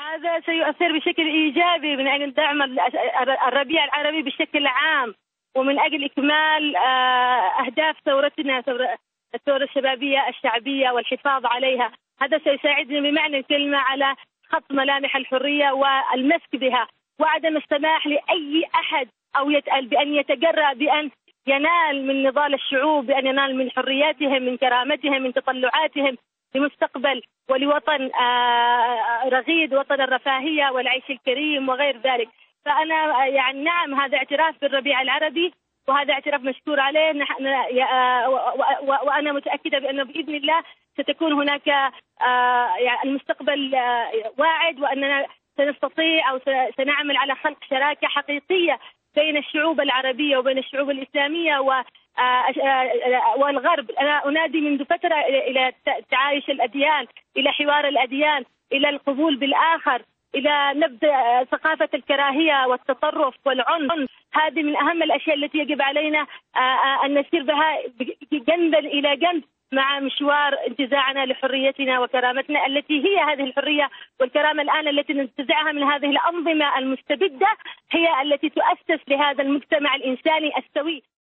هذا سيؤثر بشكل إيجابي من أجل دعم الربيع العربي بشكل عام، ومن أجل إكمال أهداف ثورتنا، الثورة الشبابية الشعبية والحفاظ عليها. هذا سيساعدنا بمعنى الكلمة على خط ملامح الحرية والمسك بها، وعدم السماح لأي أحد أو بأن يتجرأ بأن ينال من نضال الشعوب، بأن ينال من حرياتهم، من كرامتهم، من تطلعاتهم لمستقبل ولوطن رغيد، وطن الرفاهية والعيش الكريم وغير ذلك. فأنا يعني نعم، هذا اعتراف بالربيع العربي، وهذا اعتراف مشكور عليه. وأنا متأكدة بأنه بإذن الله ستكون هناك يعني المستقبل واعد، وأننا سنستطيع أو سنعمل على خلق شراكة حقيقية بين الشعوب العربية وبين الشعوب الإسلامية والغرب. أنا أنادي منذ فترة إلى تعايش الأديان، إلى حوار الأديان، إلى القبول بالآخر، إلى نبذ ثقافة الكراهية والتطرف والعنف. هذه من أهم الأشياء التي يجب علينا أن نسير بها جنبا إلى جنب مع مشوار انتزاعنا لحريتنا وكرامتنا، التي هي هذه الحرية والكرامة الآن التي ننتزعها من هذه الأنظمة المستبدة، هي التي تؤسس لهذا المجتمع الإنساني السوي.